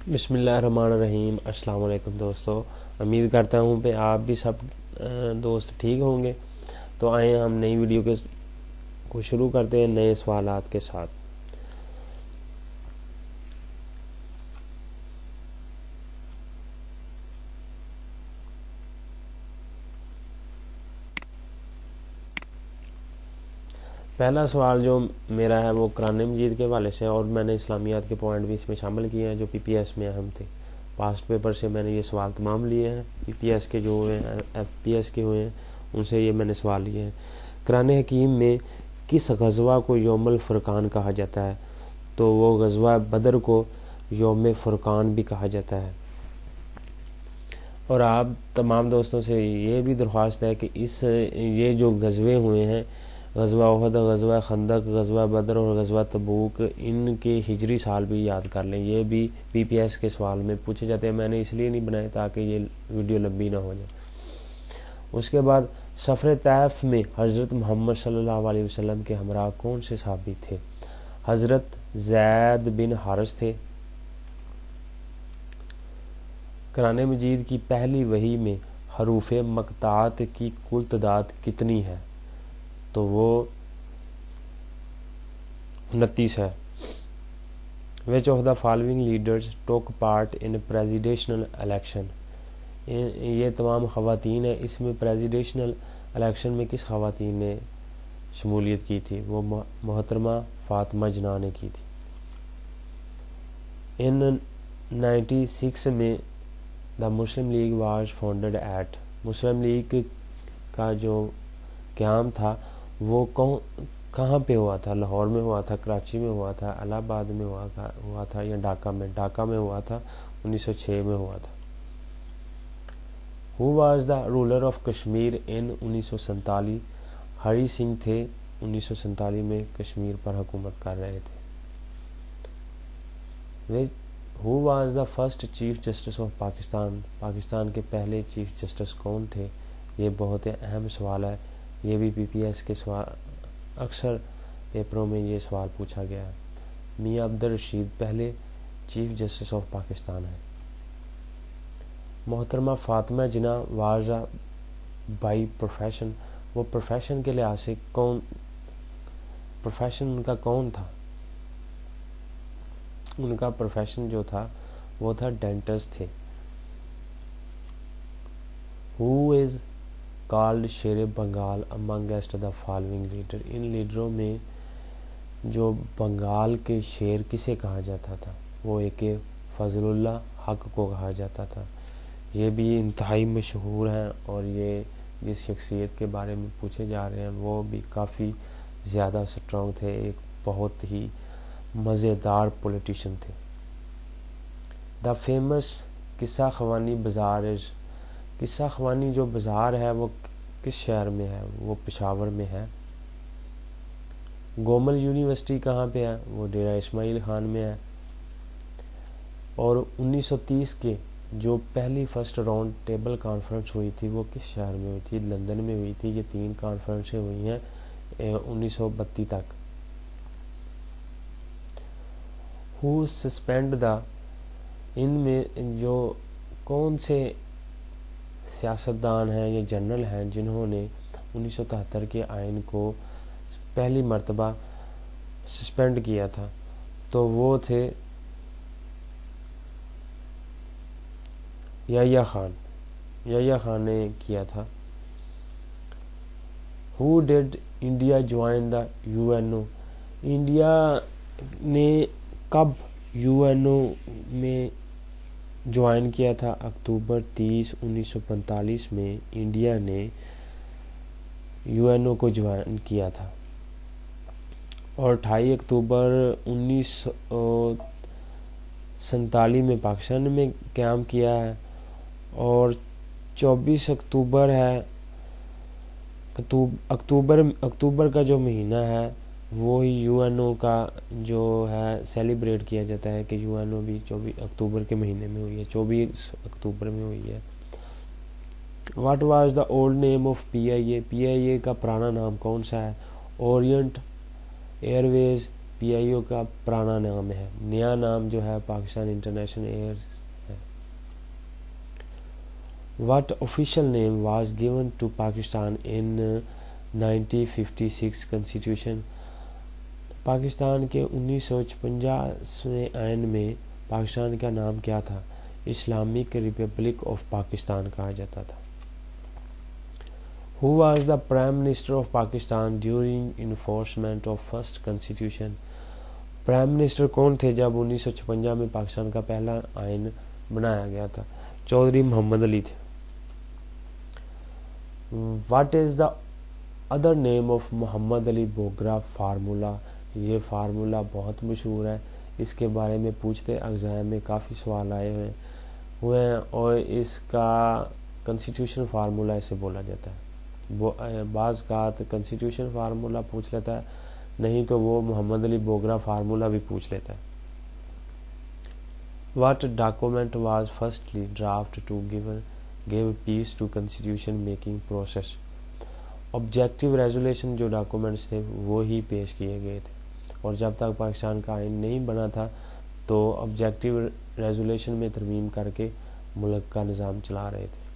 بسم اللہ الرحمن الرحیم۔ السلام علیکم دوستو، امید کرتا ہوں کہ آپ بھی سب دوست ٹھیک ہوں گے۔ تو آئیں ہم نئی ویڈیو کو شروع کرتے ہیں نئے سوالات کے ساتھ۔ پہلا سوال جو میرا ہے وہ قرآن مجید کے حوالے سے، اور میں نے اسلامیات کے پوائنٹ بھی اس میں شامل کیے ہیں جو پی پی ایس میں اہم تھے۔ پاسٹ پیپر سے میں نے یہ سوال تمام لیے ہیں، پی پی ایس کے جو ہوئے ہیں، ایف پی ایس کے ہوئے ہیں، ان سے یہ میں نے سوال لیے ہیں۔ قرآن حکیم میں کس غزوہ کو یوم الفرقان کہا جاتا ہے؟ تو وہ غزوہ بدر کو یوم فرقان بھی کہا جاتا ہے۔ اور آپ تمام دوستوں سے یہ بھی درخواست ہے کہ یہ جو غزوے ہوئے ہیں، غزوہ احد، غزوہ خندق، غزوہ بدر اور غزوہ تبوک، ان کے ہجری سال بھی یاد کر لیں۔ یہ بھی پی پی ایس کے سوال میں پوچھے جاتے ہیں۔ میں نے اس لیے نہیں بنائے تاکہ یہ ویڈیو لمبی نہ ہو جائے۔ اس کے بعد سفر طائف میں حضرت محمد صلی اللہ علیہ وسلم کے ہمراہ کون سے صحابی تھے؟ حضرت زید بن حارث تھے۔ قرآن مجید کی پہلی وحی میں حروف مقطعات کی کل تعداد کتنی ہے؟ تو وہ 29 ہے۔ Which of the following leaders took part in presidential election؟ یہ تمام خواتین ہیں۔ اس میں پریزیڈیشنل الیکشن میں کس خواتین نے شمولیت کی تھی؟ وہ محترمہ فاطمہ جناح نے کی تھی۔ ان 96 میں the Muslim League was founded at, Muslim League کا جو قیام تھا وہ کہاں پہ ہوا تھا؟ لاہور میں ہوا تھا، کراچی میں ہوا تھا، الہ آباد میں ہوا تھا یا ڈھاکہ میں؟ ڈھاکہ میں ہوا تھا، 1906 میں ہوا تھا۔ Who was the ruler of Kashmir in 1947؟ ہری سنگھ تھے، 1947 میں کشمیر پر حکومت کر رہے تھے۔ Who was the first chief justice of Pakistan? Pakistan کے پہلے چیف جسٹس کون تھے؟ یہ بہت اہم سوال ہے، یہ بھی پی پی ایس کے سوال اکثر پیپروں میں یہ سوال پوچھا گیا ہے۔ میاں عبدالرشید پہلے چیف جسٹس آف پاکستان ہیں۔ محترمہ Fatima Jinnah was by profession, وہ پروفیشن کے لحاظ سے پروفیشن ان کا کون تھا؟ ان کا پروفیشن جو تھا وہ تھا ڈینٹسٹ تھے۔ Who is called شیر Bengal amongst the following leader؟ ان لیڈروں میں جو بنگال کے شیر کسے کہا جاتا تھا؟ وہ ایک فضل اللہ حق کو کہا جاتا تھا۔ یہ بھی انتہائی مشہور ہیں، اور یہ جس شخصیت کے بارے میں پوچھے جا رہے ہیں وہ بھی کافی زیادہ سٹرونگ تھے، ایک بہت ہی مزیدار پولیٹیشین تھے۔ دا فیمس قصہ خوانی بازار، قصہ خوانی جو بازار ہے وہ کس شہر میں ہے؟ وہ پشاور میں ہے۔ گومل یونیورسٹی کہاں پہ ہے؟ وہ ڈیرہ اسماعیل خان میں ہے۔ اور 1930 کے جو پہلی فرسٹ راؤنڈ ٹیبل کانفرنس ہوئی تھی وہ کس شہر میں ہوئی تھی؟ لندن میں ہوئی تھی۔ یہ 3 کانفرنسیں ہوئی ہیں 1932 تک۔ Who suspend the، ان میں جو کون سے سیاستدان ہیں یا جنرل ہیں جنہوں نے 1973 کے آئین کو پہلی مرتبہ سسپینڈ کیا تھا؟ تو وہ تھے یحییٰ خان نے کیا تھا۔ Who did India join the UNO؟ India نے کب UNO میں جوائن کیا تھا؟ اکتوبر 30، 1945 میں انڈیا نے UNO کو جوائن کیا تھا، اور 28 اکتوبر 1947 میں پاکستان میں قیام کیا ہے، اور 24 اکتوبر ہے، اکتوبر کا جو مہینہ ہے وہی UNO کا جو ہے سیلیبریٹ کیا جاتا ہے کہ UNO بھی 24 اکتوبر کے مہینے میں ہوئی ہے، 24 اکتوبر میں ہوئی ہے۔ What was the old name of PIA؟ PIA کا پرانا نام کون سا ہے؟ اورینٹ ایئر ویز، پی آئی او کا پرانا نام ہے، نیا نام جو ہے پاکستان انٹرنیشنل ایئر ہے۔ What official name was given to Pakistan in 1956 Constitution؟ Pakistan کے 1956 آئین میں پاکستان کا نام کیا تھا؟ اسلامک ریپبلک آف پاکستان کہا جاتا تھا۔ Who was the Prime Minister of Pakistan during enforcement of first Constitution؟ Prime minister کون تھے جب 1956 میں پاکستان کا پہلا آئین بنایا گیا تھا؟ چودھری محمد علی تھے۔ What is the other name of Muhammad Ali Bogra formula? یہ فارمولا بہت مشہور ہے، اس کے بارے میں پوچھتے ایگزام میں کافی سوال آئے ہوئے ہیں، اور اس کا کنسٹیٹیوشن فارمولا اسے بولا جاتا ہے۔ بعض کا کنسٹیٹیوشن فارمولا پوچھ لیتا ہے، نہیں تو وہ محمد علی بوگرا فارمولا بھی پوچھ لیتا ہے۔ What document was firstly drafted to give peace to constitution making process؟ Objective resolution جو ڈاکومنٹس تھے وہ ہی پیش کیے گئے تھے، اور جب تک پاکستان کا آئین نہیں بنا تھا تو آبجیکٹیو ریزولیشن میں ترمیم کر کے ملک کا نظام چلا رہے تھے۔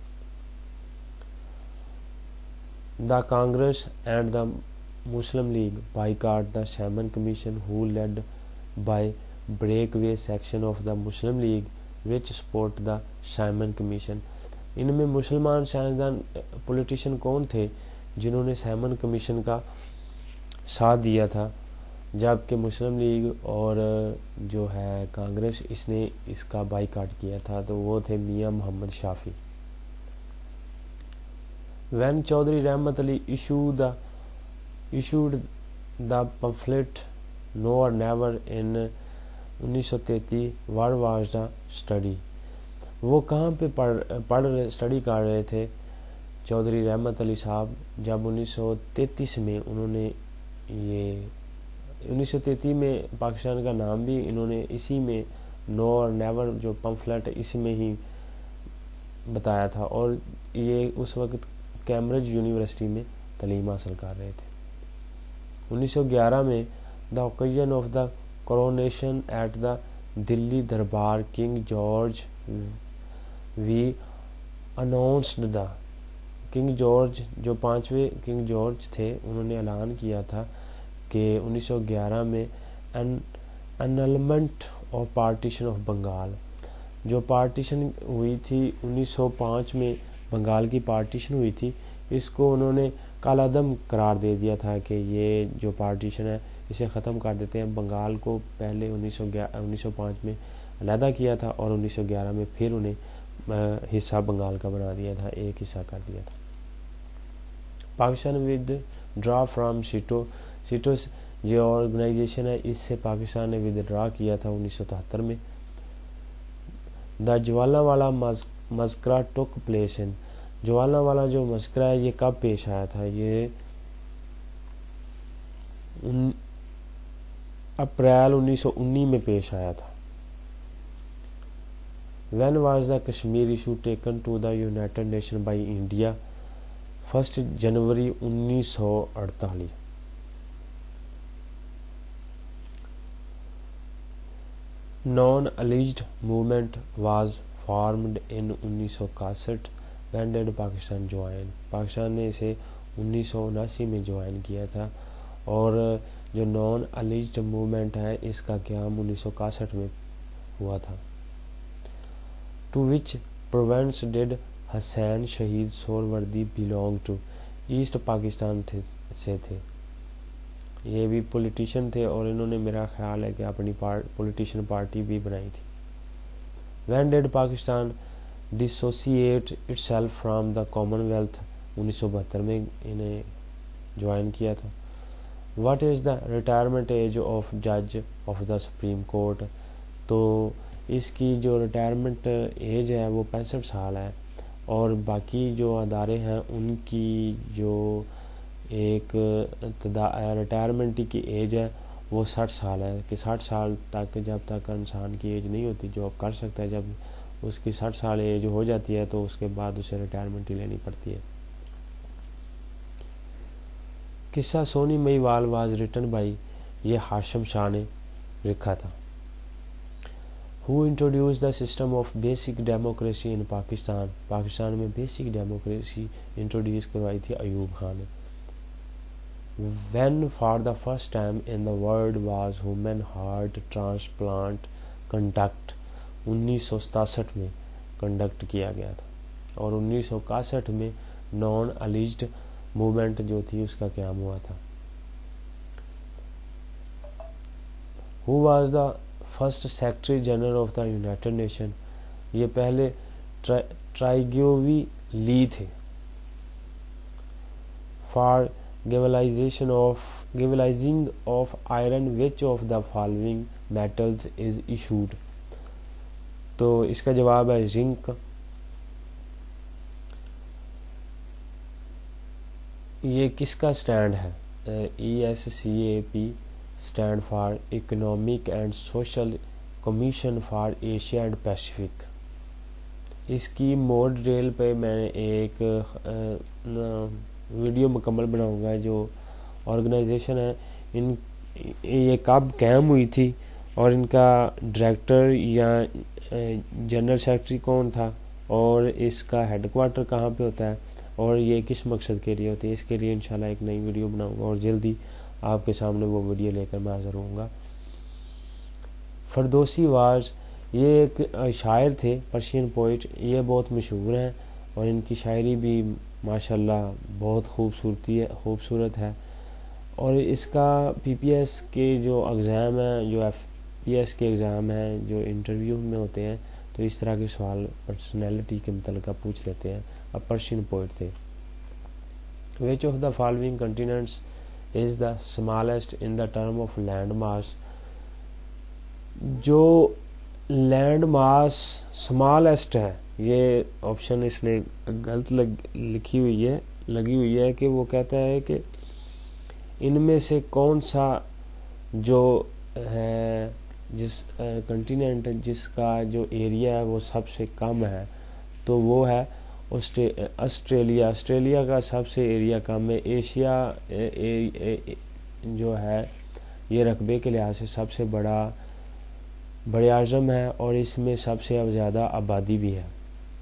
The Congress and the Muslim League boycott the Simon Commission, who led by breakaway section of the Muslim League which support the Simon Commission۔ ان میں مسلمان سائنسدان پولیٹیشین کون تھے جنہوں نے سائمن کمیشن کا ساتھ دیا تھا، جبکہ مسلم لیگ اور جو ہے کانگریس اس نے اس کا بائیکاٹ کیا تھا، تو وہ تھے میاں محمد شافی۔ When Chaudhry Rahmat Ali issued the pamphlet No or Never in 1933, what was the study؟ وہ کہاں پہ اسٹڈی کر رہے تھے چودھری رحمت علی صاحب جب 1933 میں انہوں نے یہ 1933 میں پاکستان کا نام بھی انہوں نے اسی میں نو اور نیور جو پمفلٹ اسی میں ہی بتایا تھا، اور یہ اس وقت کیمبرج یونیورسٹی میں تعلیم حاصل کر رہے تھے۔ 1911 میں the occasion of the coronation at the Delhi Durbar king George V announced the, king George جو 5ویں کنگ جارج تھے انہوں نے اعلان کیا تھا کہ 1911 میں انلمنٹ اور پارٹیشن آف بنگال، جو پارٹیشن ہوئی تھی 1905 میں بنگال کی پارٹیشن ہوئی تھی، اس کو انہوں نے کالعدم قرار دے دیا تھا کہ یہ جو پارٹیشن ہے اسے ختم کر دیتے ہیں۔ بنگال کو پہلے 1905 میں علیحدہ کیا تھا اور 1911 میں پھر انہیں حصہ بنگال کا بنا دیا تھا، ایک حصہ کر دیا تھا۔ Pakistan withdraw from SEATO جو آرگنائزیشن ہے اس سے پاکستان نے ود ڈرا کیا تھا 1973 میں۔ دا جوالا والا مذکرہ ٹک پلیس ان، جوالا والا جو مذکرہ ہے یہ کب پیش آیا تھا؟ یہ اپریل 1919 میں پیش آیا تھا۔ When was the Kashmir issue taken to the United Nations by India؟ 1 January 1948۔ Non-alleged movement was formed in 1961۔ When did Pakistan join؟ Pakistan نے اسے 1979 میں جوائن کیا تھا، اور جو نان الیجڈ موومنٹ ہے اس کا قیام 1961 میں ہوا تھا۔ To which province did Hussain Shaheed Suhrawardy belong to؟ East Pakistan سے تھے، یہ بھی پولیٹیشین تھے اور انہوں نے میرا خیال ہے کہ اپنی پولیٹیشین پارٹی بھی بنائی تھی۔ When did Pakistan dissociate itself from the Commonwealth؟ 1972 میں انہیں جوائن کیا تھا۔ What is the retirement age of judge of the Supreme Court؟ تو اس کی جو ریٹائرمنٹ ایج ہے وہ 65 سال ہے، اور باقی جو ادارے ہیں ان کی جو ایک ریٹائرمنٹ کی ایج ہے وہ 60 سال ہے، کہ 60 سال تک جب تک انسان کی ایج نہیں ہوتی جاب کر سکتا ہے، جب اس کی 60 سال ایج ہو جاتی ہے تو اس کے بعد اسے ریٹائرمنٹ ہی لینی پڑتی ہے۔ قصہ Sohni Mahiwal was written by یہ ہاشم شاہ نے لکھا تھا. Who introduced the system of basic democracy in Pakistan? Pakistan میں بیسک ڈیموکریسی انٹروڈیوس کروائی تھی ایوب خان نے. When for the first time in the world was human heart transplant conduct? 1967 میں کنڈکٹ کیا گیا تھا اور 1961 میں نان الیجڈ موومنٹ جو تھی اس کا قیام ہوا تھا. Who was the first Secretary General of the United Nations? یہ پہلے ٹرائیگیوی لی تھے. For galvanizing of iron, which of the following metals is issued? تو اس کا جواب ہے زنک. یہ کس کا سٹینڈ ہے؟ ESCAP stand for economic and social commission for Asia and Pacific. اس کی مور ڈیٹیل پہ میں ایک ویڈیو مکمل بناؤں گا. جو آرگنائزیشن ہے یہ کب قائم ہوئی تھی اور ان کا ڈائریکٹر یا جنرل سیکرٹری کون تھا اور اس کا ہیڈ کوارٹر کہاں پہ ہوتا ہے اور یہ کس مقصد کے لیے ہوتی ہے، اس کے لیے انشاءاللہ ایک نئی ویڈیو بناؤں گا اور جلدی آپ کے سامنے وہ ویڈیو لے کر میں حاضر ہوں گا. فردوسی واز یہ ایک شاعر تھے، پرشین پوئٹ. یہ بہت مشہور ہیں اور ان کی شاعری بھی ماشاءاللہ بہت خوبصورت ہے. اور اس کا پی پی ایس کے جو ایگزام ہیں، جو ایف پی ایس کے ایگزام ہیں، جو انٹرویو میں ہوتے ہیں، تو اس طرح کے سوال پرسنالٹی کے متعلقہ پوچھ لیتے ہیں. اب پرشین پوئٹ تھے. Which of the following continents is the smallest in the term of land mass? جو لینڈ ماس سمالسٹ ہے، یہ آپشن اس نے غلط لگی ہوئی ہے کہ وہ کہتا ہے کہ ان میں سے کون سا جو ہے جس کنٹیننٹ جس کا جو ایریا ہے وہ سب سے کم ہے، تو وہ ہے آسٹریلیا. آسٹریلیا کا سب سے ایریا کم ہے. ایشیا جو ہے یہ رقبے کے لحاظ سے سب سے بڑے اعظم ہے اور اس میں سب سے زیادہ آبادی بھی ہے.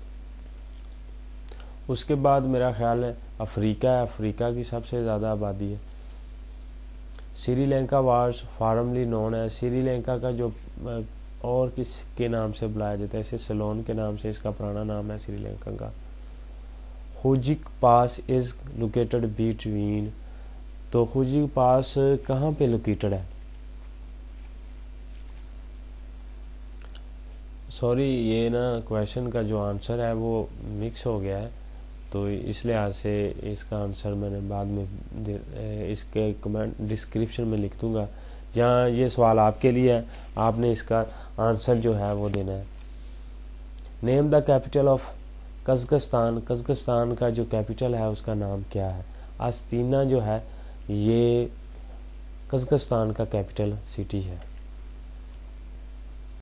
اس کے بعد میرا خیال ہے افریقہ ہے، افریقہ کی سب سے زیادہ آبادی ہے. Sri Lanka was formally known ہے. سری لنکا کا جو اور کس کے نام سے بلایا جاتا ہے، اسے سیلون کے نام سے اس کا پرانا نام ہے سری لنکا کا. Khojak pass is located between. تو خوجک پاس کہاں پہ لوکیٹڈ ہے؟ سوری، یہ نا کویشچن کا جو آنسر ہے وہ مکس ہو گیا ہے، تو اس لحاظ سے اس کا آنسر میں نے بعد میں اس کے کمنٹ ڈسکرپشن میں لکھ دوں گا. جہاں یہ سوال آپ کے لیے ہے، آپ نے اس کا آنسر جو ہے وہ دینا ہے. نیم دا کیپٹل آف قزقستان. قزقستان کا جو کیپٹل ہے اس کا نام کیا ہے؟ آستینہ جو ہے یہ قزقستان کا کیپٹل سٹی ہے.